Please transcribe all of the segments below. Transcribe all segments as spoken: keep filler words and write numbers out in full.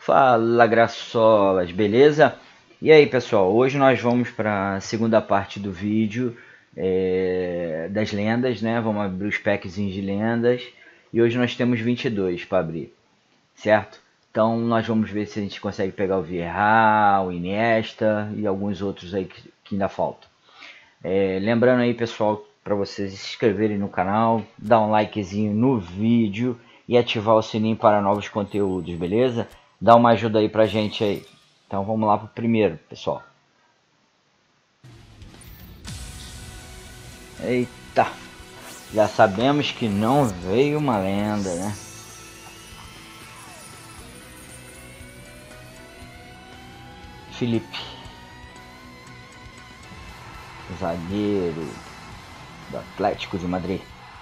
Fala, Graçolas, beleza? E aí, pessoal, hoje nós vamos para a segunda parte do vídeo é, das lendas, né? Vamos abrir os packzinhos de lendas e hoje nós temos vinte e dois para abrir, certo? Então nós vamos ver se a gente consegue pegar o Vieira, o Iniesta e alguns outros aí que, que ainda faltam. É, lembrando aí, pessoal, para vocês se inscreverem no canal, dar um likezinho no vídeo e ativar o sininho para novos conteúdos, beleza? Dá uma ajuda aí pra gente aí. Então vamos lá pro primeiro, pessoal. Eita, já sabemos que não veio uma lenda, né? Felipe, zagueiro do Atlético de Madrid.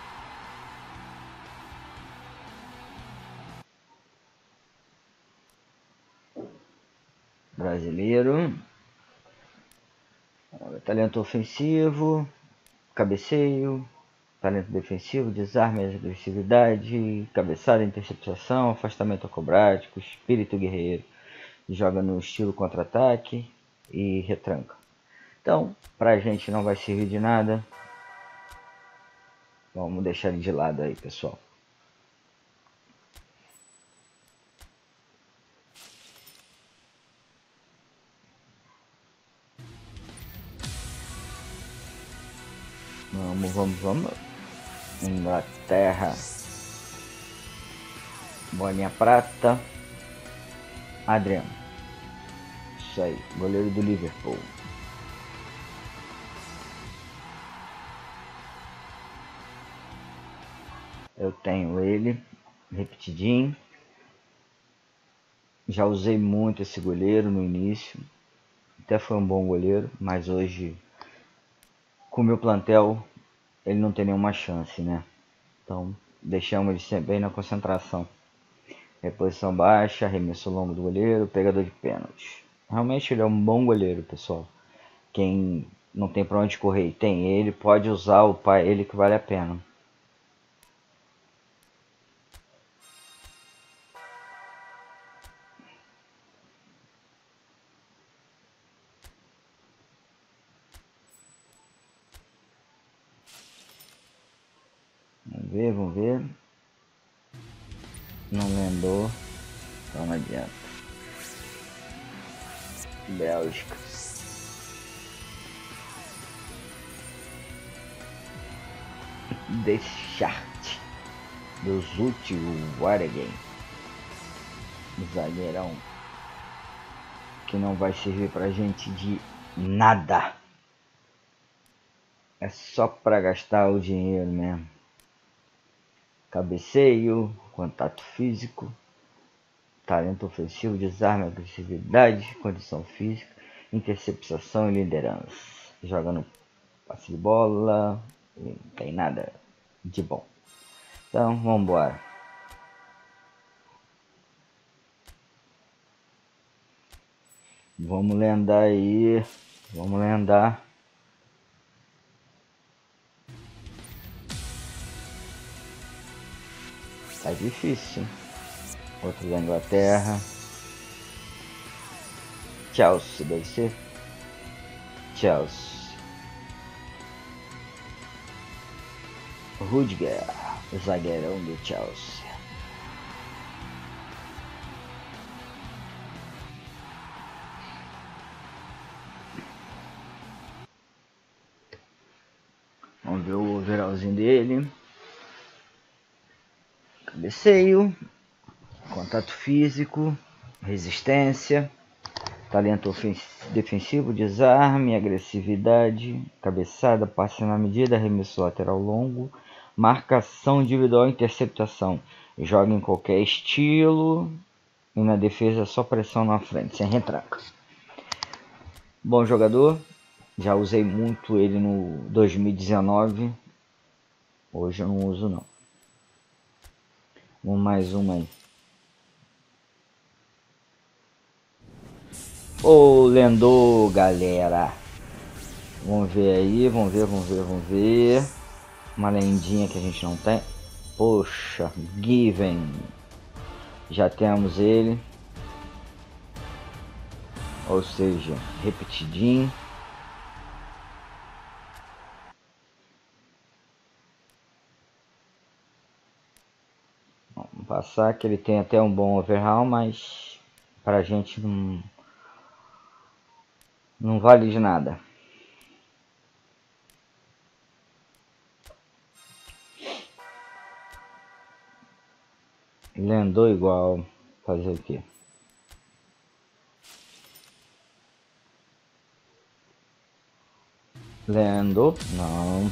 Brasileiro, talento ofensivo, cabeceio, talento defensivo, desarme, agressividade, cabeçada, interceptação, afastamento acrobático, espírito guerreiro. Joga no estilo contra-ataque e retranca. Então, pra gente não vai servir de nada. Vamos deixar ele de lado aí, pessoal. Vamos, vamos, vamos. Inglaterra. Bolinha prata. Adriano. Isso aí, goleiro do Liverpool. Eu tenho ele, repetidinho. Já usei muito esse goleiro no início. Até foi um bom goleiro, mas hoje, com o meu plantel, ele não tem nenhuma chance, né? Então, deixamos ele sempre bem na concentração. Reposição baixa, arremesso longo do goleiro, pegador de pênaltis. Realmente ele é um bom goleiro, pessoal. Quem não tem pra onde correr e tem ele, pode usar o pai ele que vale a pena. Vamos ver, vamos ver. Não lembrou. Então não adianta. Bélgica. Deschart. Dos últimos Waregem. Zagueirão. Que não vai servir pra gente de nada. É só pra gastar o dinheiro mesmo. Cabeceio, contato físico, talento ofensivo, desarme, agressividade, condição física, interceptação e liderança. Joga no passe de bola, não tem nada de bom. Então, vamos embora. Vamos lendar aí, vamos lendar. Tá difícil. Outro da Inglaterra. Chelsea, deve ser. Chelsea. Rudiger, o zagueirão do Chelsea. Vamos ver o overallzinho dele. Cabeceio, contato físico, resistência, talento defensivo, desarme, agressividade, cabeçada, passe na medida, arremesso lateral longo, marcação individual, interceptação. Joga em qualquer estilo e na defesa só pressão na frente, sem retranca. Bom jogador, já usei muito ele no dois mil e dezenove, hoje eu não uso não. Vamos mais uma aí. Ô, oh, lendou, galera. Vamos ver aí, vamos ver, vamos ver, vamos ver. Uma lendinha que a gente não tem. Poxa, Given. Já temos ele. ou seja, repetidinho. Vamos passar que ele tem até um bom overhaul, mas pra gente não, não vale de nada. Ele andou igual, fazer o que? Lendo, não.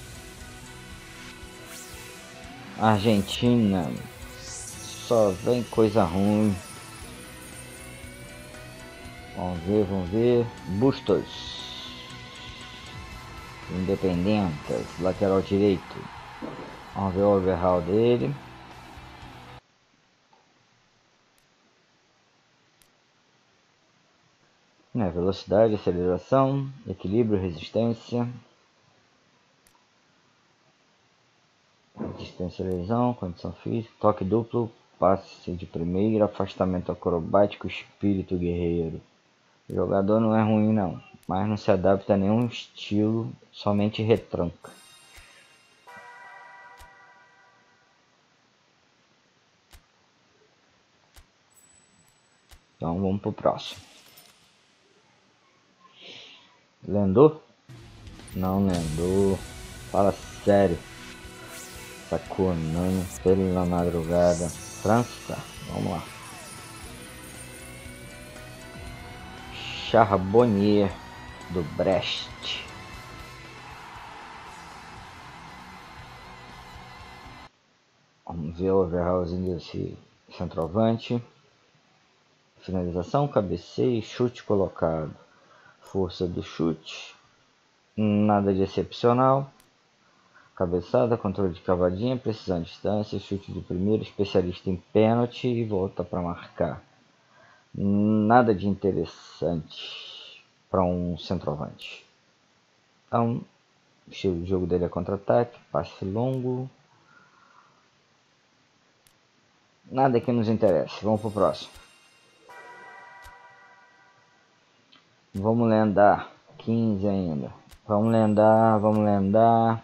Argentina, só vem coisa ruim. Vamos ver, vamos ver. Bustos. Independentes, lateral direito. Vamos ver o overhaul dele. É, velocidade, aceleração, equilíbrio, resistência. Resistência à lesão, condição física, toque duplo, passe de primeira, afastamento acrobático, espírito guerreiro. O jogador não é ruim não, mas não se adapta a nenhum estilo, somente retranca. Então vamos pro próximo. Lendou? Não lendou. Fala sério. Saconando pela madrugada. França, vamos lá. Charbonnier do Brest. Vamos ver o overhaulzinho desse centroavante. Finalização, cabeceio, chute colocado. Força do chute. Nada de excepcional. Cabeçada, controle de cavadinha, precisão de distância, chute de primeiro, especialista em pênalti e volta para marcar. Nada de interessante para um centroavante. Então, o estilo de jogo dele é contra-ataque, passe longo. Nada que nos interesse. Vamos pro próximo. Vamos lendar. quinze ainda. Vamos lendar, vamos lendar.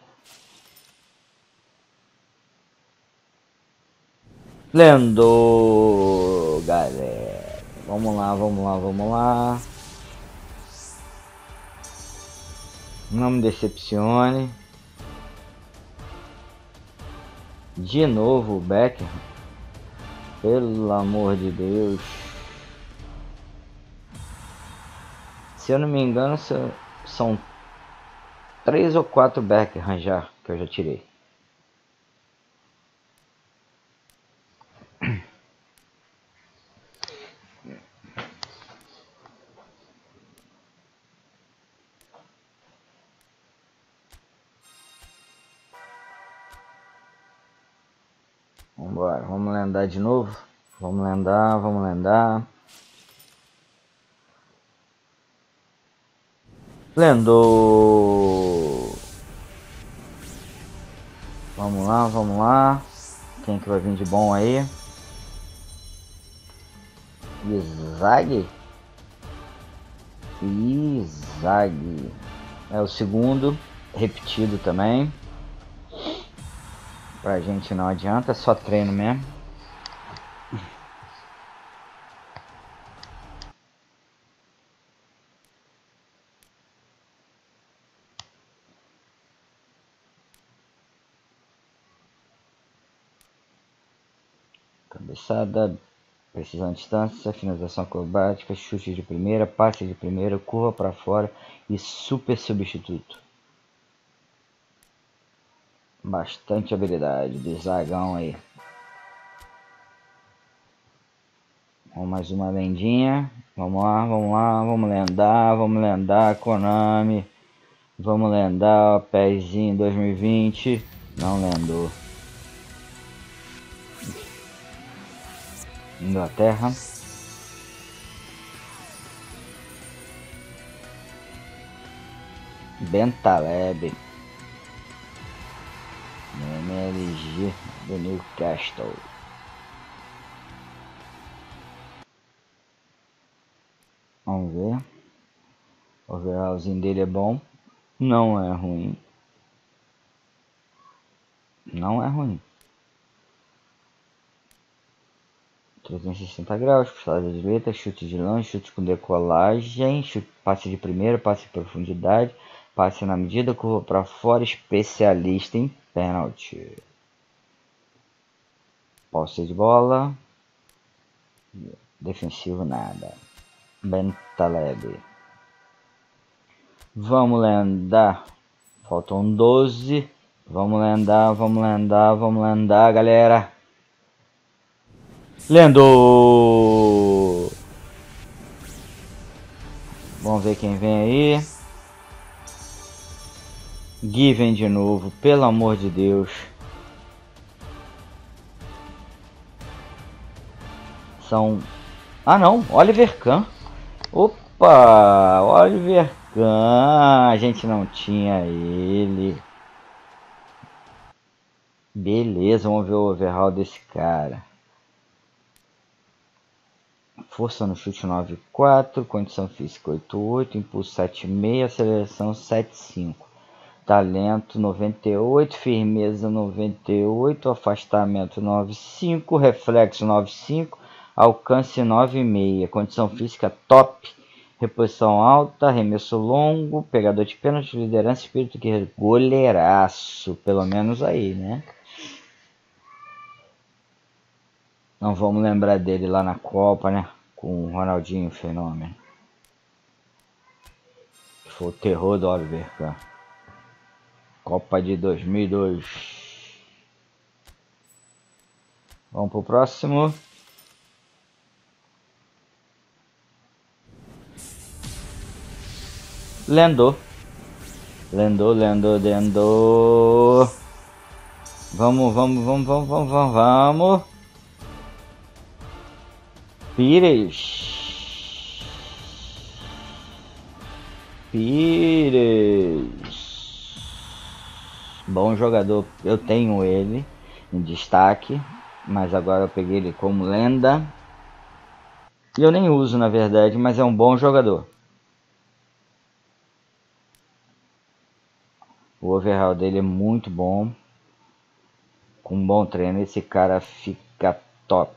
Lendo, galera. Vamos lá, vamos lá, vamos lá. Não me decepcione. De novo o Becker. Pelo amor de Deus. Se eu não me engano, são três ou quatro Becker já que eu já tirei. Vambora, vamos lendar de novo. Vamos lendar, vamos lendar. Lendou. Vamos lá, vamos lá. Quem que vai vir de bom aí? Izag? Izag. É o segundo. Repetido também. Pra gente não adianta, é só treino mesmo. Cabeçada, precisão de distância, finalização acrobática, chute de primeira, passe de primeira, curva para fora e super substituto. Bastante habilidade do Zagão aí. Vamos mais uma lendinha. Vamos lá, vamos lá, vamos lendar, vamos lendar, Konami. Vamos lendar, pezinho dois mil e vinte. Não lendou. Inglaterra. Bentaleb. M L G do Newcastle. Vamos Vamos ver. O overallzinho dele é bom. Não é ruim. Não é ruim. trezentos e sessenta graus, costada direita, chute de lanche, chute com decolagem, chute, passe de primeira, passe em profundidade, passe na medida, curva para fora, especialista em pênalti. Posse de bola. Defensivo nada. Bentaleb. Vamos lendar. Faltam doze. Vamos lendar, vamos lendar, vamos lendar, galera. Lendou! Vamos ver quem vem aí. Given de novo, pelo amor de Deus. São... Ah não, Oliver Kahn. Opa, Oliver Kahn. A gente não tinha ele. Beleza, vamos ver o overall desse cara. Força no chute nove vírgula quatro, condição física oito vírgula oito, impulso sete vírgula seis, aceleração sete vírgula cinco, talento noventa e oito, firmeza noventa e oito, afastamento nove vírgula cinco, reflexo nove vírgula cinco, alcance nove vírgula seis, condição física top, reposição alta, arremesso longo, pegador de pênalti, liderança, espírito guerreiro, goleiraço, pelo menos aí, né? Não vamos lembrar dele lá na Copa, né? Com o Ronaldinho Fenômeno. Foi o terror do Oliver Kahn. Copa de dois mil e dois. Vamos pro próximo. Lendou. Lendou, lendou, lendou. Vamos, vamos, vamos, vamos, vamos, vamos, vamos. Pires. Pires. Bom jogador. Eu tenho ele em destaque, mas agora eu peguei ele como lenda. E eu nem uso, na verdade, mas é um bom jogador. O overall dele é muito bom. Com um bom treino, esse cara fica top.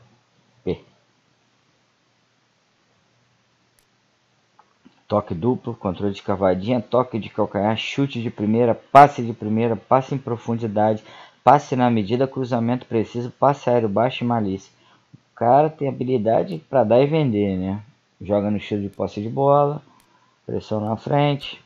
Toque duplo, controle de cavadinha, toque de calcanhar, chute de primeira, passe de primeira, passe em profundidade, passe na medida, cruzamento preciso, passe aéreo baixo e malícia. O cara tem habilidade para dar e vender, né? Joga no estilo de posse de bola, pressão na frente.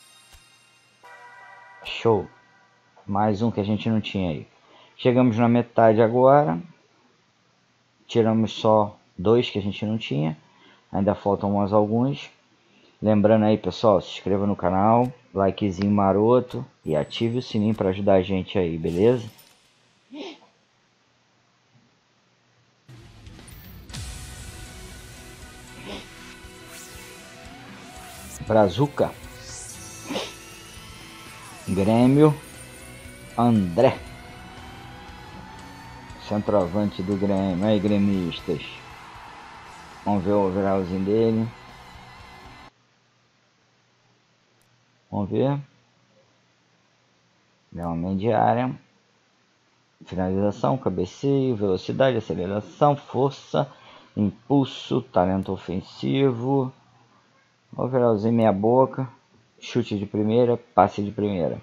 Show! Mais um que a gente não tinha aí. Chegamos na metade agora. Tiramos só dois que a gente não tinha. Ainda faltam mais alguns. Lembrando aí, pessoal, se inscreva no canal, likezinho maroto e ative o sininho para ajudar a gente aí, beleza? Brazuca. Grêmio. André. Centroavante do Grêmio. Aí, gremistas. Vamos ver o overallzinho dele. Vamos ver. É uma média diária. Finalização, cabeceio, velocidade, aceleração, força, impulso, talento ofensivo. Overallzinho meia boca. Chute de primeira, passe de primeira.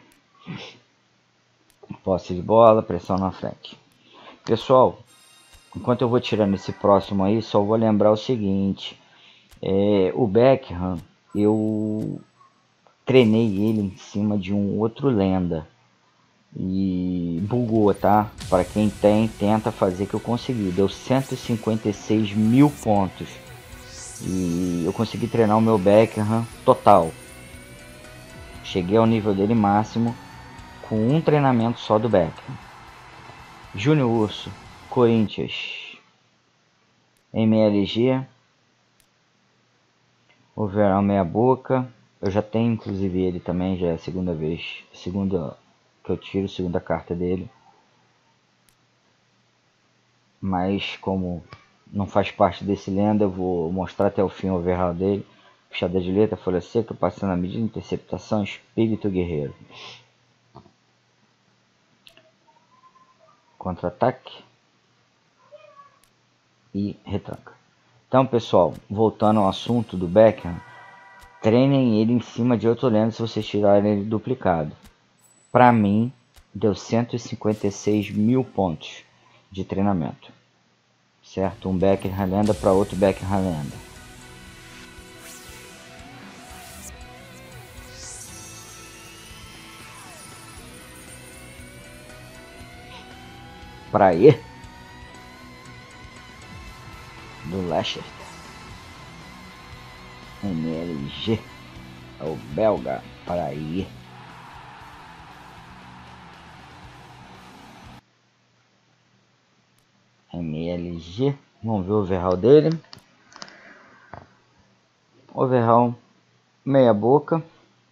Posse de bola, pressão na frente. Pessoal, enquanto eu vou tirando esse próximo aí, só vou lembrar o seguinte. É, o Beckham, eu... treinei ele em cima de um outro lenda e bugou, tá? Para quem tem, tenta fazer que eu consegui. Deu cento e cinquenta e seis mil pontos e eu consegui treinar o meu Beckham total. Cheguei ao nível dele máximo com um treinamento só do Beckham. Júnior Urso, Corinthians, M L G, overall meia boca. Eu já tenho inclusive ele também, já é a segunda vez, segunda que eu tiro, segunda carta dele. Mas como não faz parte desse lenda, eu vou mostrar até o fim o overall dele. Puxada de letra, folha seca, passe na medida, interceptação, espírito guerreiro. Contra-ataque e retranca. Então, pessoal, voltando ao assunto do Beckham, treinem ele em cima de outro lendo se vocês tirarem ele duplicado. Para mim, deu cento e cinquenta e seis mil pontos de treinamento. Certo? Um Beckham lenda para outro Beckham lenda. Para ir do Leicester, M L G, é o belga, para ir. M L G, vamos ver o overhaul dele. Overhaul meia boca.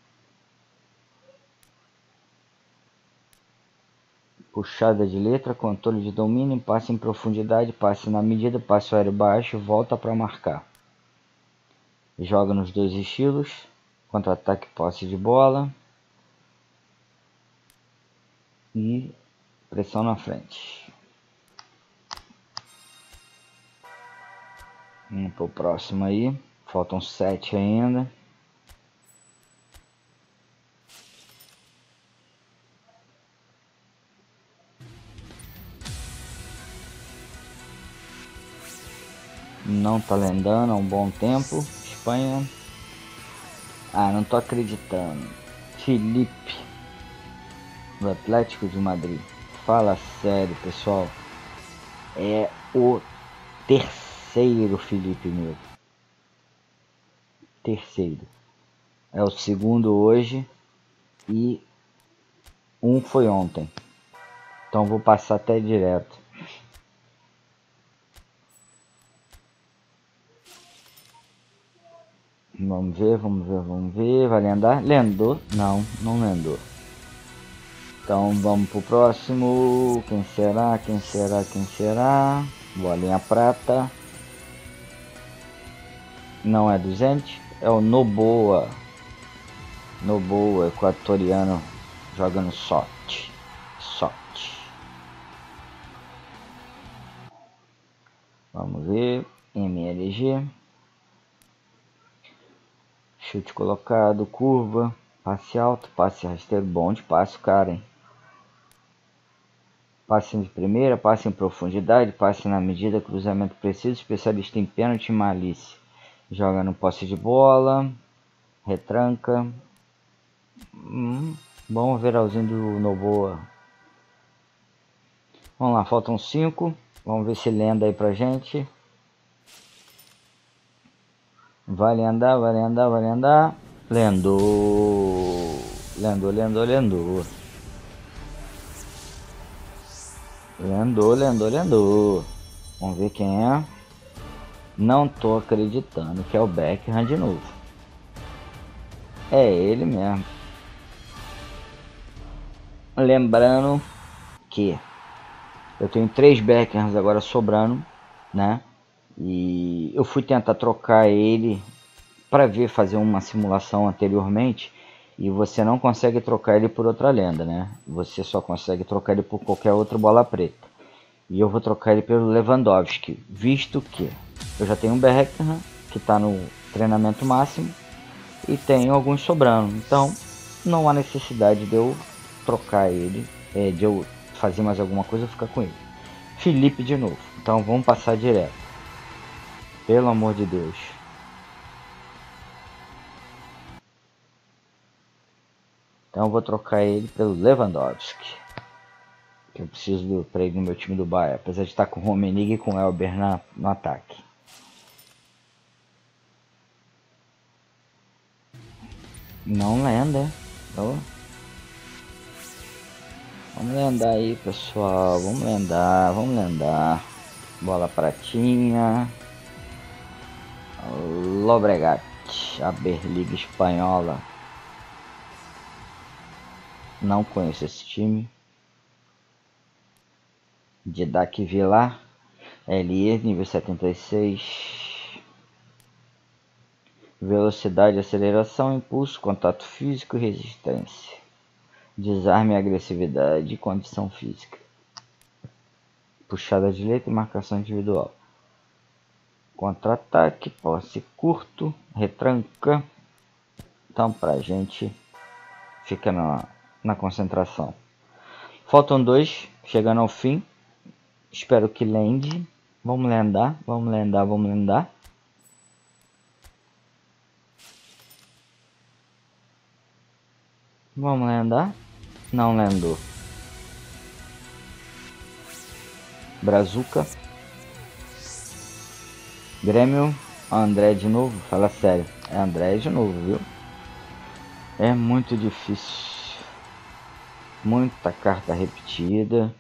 Puxada de letra, controle de domínio, passe em profundidade, passe na medida, passe aéreo baixo, volta para marcar. Joga nos dois estilos, contra-ataque, posse de bola e pressão na frente. Vamos para o próximo aí, faltam sete ainda. Não tá lendando há um bom tempo. Espanha. Ah, não tô acreditando. Felipe, do Atlético de Madrid. Fala sério, pessoal. É o terceiro Felipe meu. Terceiro. É o segundo hoje. E um foi ontem. Então vou passar até direto. Vamos ver, vamos ver, vamos ver. Vai lendar? Lendou? Não, não lendou. Então vamos pro próximo. Quem será? Quem será? Quem será? Bolinha prata. Não é duzentos. É o Noboa. Noboa, equatoriano. Jogando sorte. Sorte. Vamos ver. M L G. Chute colocado, curva, passe alto, passe rasteiro, bom de passe, cara, hein? Passe de primeira, passe em profundidade, passe na medida, cruzamento preciso, especialista em pênalti e malícia. Joga no posse de bola, retranca. Hum, bom overallzinho do Noboa. Vamos lá, faltam cinco. Vamos ver se lenda aí pra gente. Vai lendar, vai lendar, vai lendar. Lendou, lendou, lendou, lendou. Lendou, lendou, lendou. Vamos ver quem é. Não tô acreditando que é o Beckham de novo. É ele mesmo. Lembrando que eu tenho três Beckhams agora sobrando, né? E eu fui tentar trocar ele para ver, fazer uma simulação anteriormente, e você não consegue trocar ele por outra lenda, né? Você só consegue trocar ele por qualquer outra bola preta. E eu vou trocar ele pelo Lewandowski, visto que eu já tenho um Beckham que está no treinamento máximo e tenho alguns sobrando. Então não há necessidade de eu trocar ele, é, de eu fazer mais alguma coisa ou ficar com ele. Felipe de novo. Então vamos passar direto. Pelo amor de Deus. Então eu vou trocar ele pelo Lewandowski. Que eu preciso do, pra ele no meu time do Bayern. Apesar de estar com o Rummenigge e com o Elber na, no ataque. Não lenda. Oh. Vamos lendar aí, pessoal. Vamos lendar, vamos lendar. Bola pratinha. Lobregat. A Berliga espanhola. Não conheço esse time. Didac Vilar. L E, nível setenta e seis. velocidade, aceleração, impulso, contato físico e resistência. Desarme, agressividade e condição física. Puxada direita e marcação individual. Contra-ataque, posse curto, retranca. Então, pra gente fica na, na concentração. Faltam dois, chegando ao fim. Espero que lende. Vamos lendar, vamos lendar, vamos lendar. Vamos lendar. Não lendou. Brazuca. Grêmio. André de novo. Fala sério. É André de novo, viu? É muito difícil. Muita carta repetida.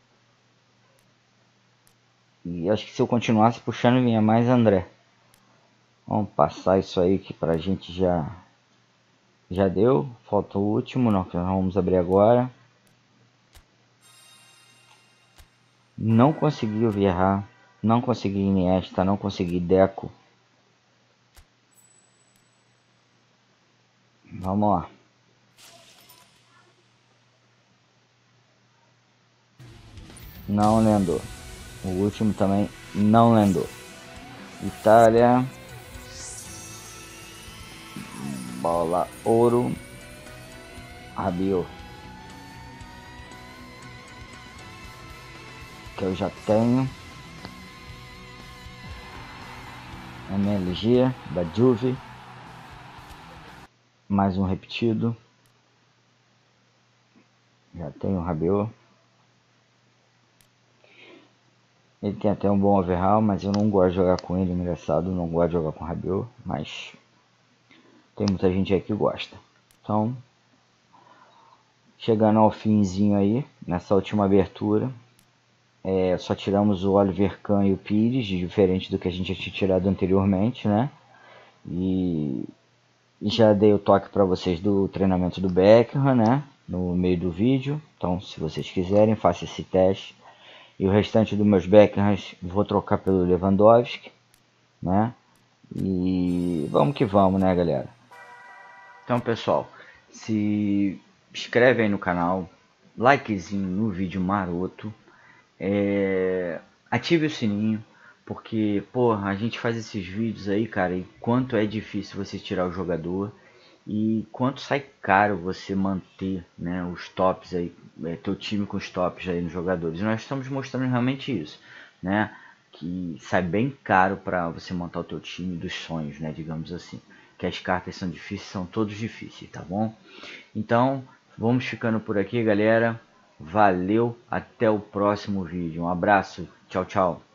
E acho que se eu continuasse puxando vinha mais André. Vamos passar isso aí que pra gente já já deu. Falta o último, não, que nós vamos abrir agora. Não consegui o Vieira, não consegui Iniesta, não consegui Deco. Vamos lá. Não lendou. O último também não lendou. Itália. Bola ouro. Rabiot. Que eu já tenho. M L G da Juve. Mais um repetido. Já tenho o Rabiot. Ele tem até um bom overhaul, mas eu não gosto de jogar com ele, engraçado. Não gosto de jogar com o Rabiot, mas tem muita gente aí que gosta. Então, chegando ao finzinho aí, nessa última abertura, é, só tiramos o Oliver Kahn e o Pires, diferente do que a gente tinha tirado anteriormente, né? E já dei o toque para vocês do treinamento do Beckham, né? No meio do vídeo. Então, se vocês quiserem, faça esse teste. E o restante dos meus Beckhams vou trocar pelo Lewandowski, né? E vamos que vamos, né, galera? Então, pessoal, se inscreve aí no canal, likezinho no vídeo maroto, é... ative o sininho, porque, porra, a gente faz esses vídeos aí, cara, e quanto é difícil você tirar o jogador e quanto sai caro você manter, né, os tops aí, é, teu time com os tops aí nos jogadores. E nós estamos mostrando realmente isso, né, que sai bem caro para você montar o teu time dos sonhos, né, digamos assim. Que as cartas são difíceis, são todos difíceis, tá bom? Então, vamos ficando por aqui, galera. Valeu, até o próximo vídeo. Um abraço, tchau, tchau.